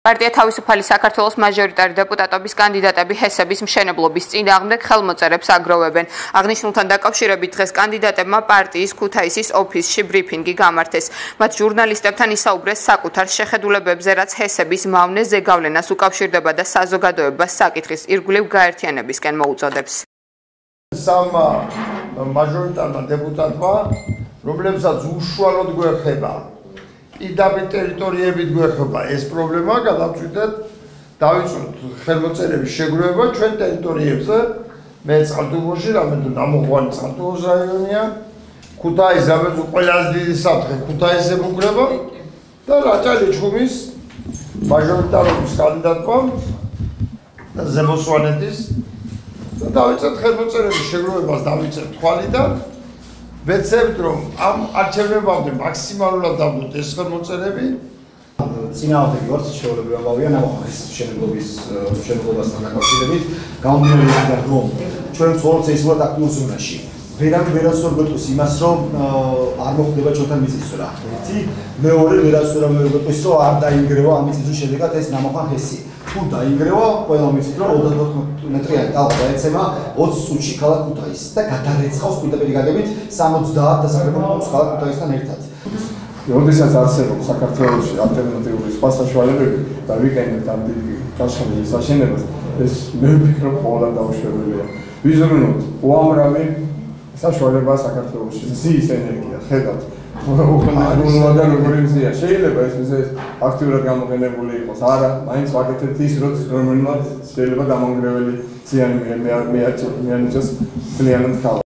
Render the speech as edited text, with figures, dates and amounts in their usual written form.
პარტია თავისუფალი საქართველოს მაჟორიტარი დეპუტატობის კანდიდატები ჰესების მშენებლობის წინააღმდეგ ხელმოწერებს აგროვებენ. აღნიშნულთან დაკავშირებით დღეს კანდიდატებმა პარტიის ქუთაისის ოფისში ბრიფინგი გამართეს. მათ ჟურნალისტებთან ისაუბრეს საკუთარ შეხედულებებზე, რაც ჰესების მავნე ზეგავლენას უკავშირდება და საზოგადოებას საკითხის ირგვლივ გაერთიანებისკენ მოუწოდებს. სამ მაჟორიტარმა დეპუტატმა, რომლებსაც უშუალოდ გვეხება პირდაპირ ტერიტორიებით გვეხება ეს პრობლემა, გადავწყვიტეთ დავიწყოთ ხელმოწერების შეგროვება ჩვენ ტერიტორიებზე. მე წყალტუბოში, რამე თუ ნამოღვანი წყალტუბოს რაიონია, ქუთაისი, რამე თუ ყველაზე დიდი საფრთხე ქუთაისზე მოგრება და რაჭა-ლეჩხუმის მაჟორიტარობის კანდიდატმა და ზემო სვანეთის და დავიწყეთ ხელმოწერების შეგროვებას დავიწყეთ თვალიდან. ვეცებთ რომ ამ არჩევნებამდე მაქსიმალურად დავდოთ ეს ხელმოწერები. წინააღმდეგ ვართ შეუძლებელი ამბავია ნამოხმარის მშენებლობასთან დაკავშირებით გამომდინარე რომ ჩვენ ცხოვრობთ ისეთ აქტიურ ზონაში. ვერავინ ვერასწორ გვეტყვის იმას რომ არ მოხდება ჩვენთან მიწისძვრა. ერთი, მეორე ვერასწორ გვეტყვის რომ არ დაინგრევა ამ მიწისძვრის შედეგად ეს ნამოხმარ ჰესი. თუ დაინგრევა, ყველა მიწისძვრა 24 მეტრიანი ტალღა დაეცემა 20 წუთში ქალაქ ქუთაისს და გადარეცხავს პირდაპირ გაგებით 70 დასაკრებულოს ქალაქ ქუთაისთან ერთად. როდესაც არსებობს საქართველოში ალტერნატიული სხვა საშუალებები და ვიყენებთ ამ დიდი გაშენების საშენებას, ეს მე ვფიქრობ ყოველდღე დაუშვებელია. ვიზრუნოთ უამრავი საშუალება საქართველოში. მზის ენერგია, ხედავთ. უყურნადა როგორი მზია. შეიძლება ეს მზე აქტიურად გამოყენებული იყოს. არა, მაინც ვაკეთებთ ის, რომელმაც შეიძლება დამანგრეველი ზიანი მიაჩნდეს ძალიანად.